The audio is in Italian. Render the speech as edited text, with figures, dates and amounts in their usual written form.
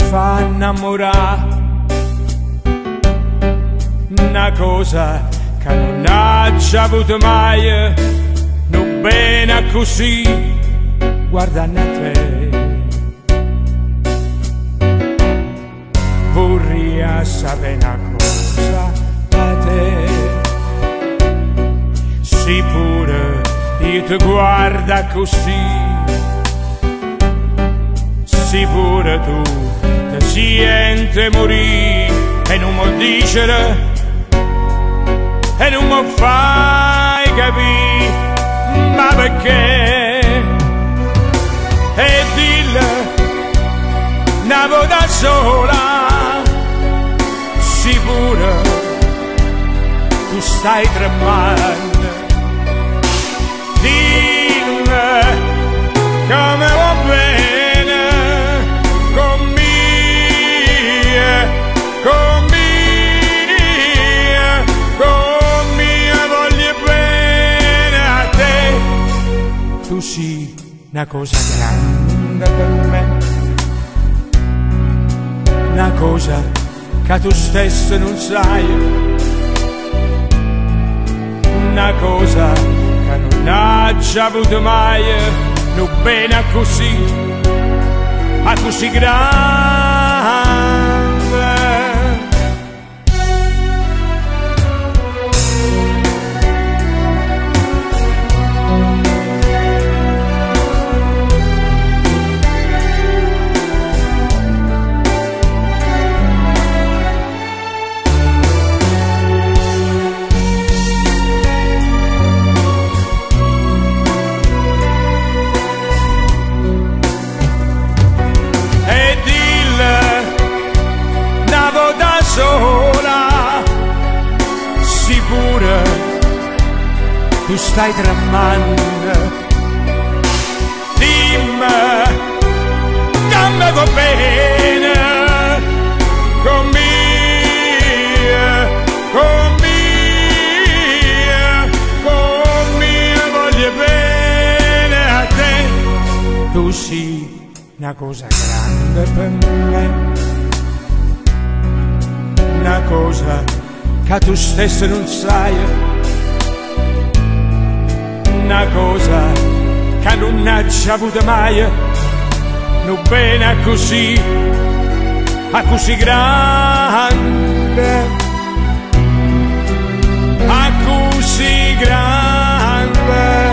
fa innamorare, una cosa che non ha già avuto mai, non bene così, guardando a te. Vorrei sapere una cosa da te, sì pure io ti guarda così, sì pure tu ti senti morire e non mi dicere e non mi fai capire, ma perché? E dille una volta sola, sì pure tu stai tremando, dimmi come va bene con me voglio bene a te. Tu sei una cosa grande per me, una cosa che tu stesso non sai, una cosa che non ha già avuto mai, non bene a così grande. Sola, sicura, tu stai tremando, dimmi, dammi va bene, con me voglio bene a te. Tu sei una cosa grande per me, una cosa che tu stesso non sai, una cosa che non ha già avuto mai, non bene così grande, così grande.